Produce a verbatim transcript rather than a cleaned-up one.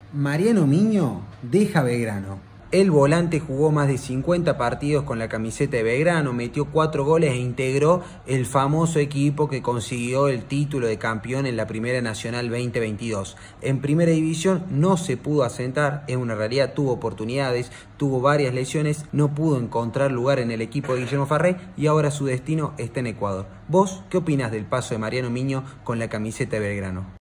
Mariano Miño deja Belgrano. El volante jugó más de cincuenta partidos con la camiseta de Belgrano, metió cuatro goles e integró el famoso equipo que consiguió el título de campeón en la Primera Nacional veinte veintidós. En Primera División no se pudo asentar, es una realidad, tuvo oportunidades, tuvo varias lesiones, no pudo encontrar lugar en el equipo de Guillermo Farré y ahora su destino está en Ecuador. ¿Vos qué opinás del paso de Mariano Miño con la camiseta de Belgrano?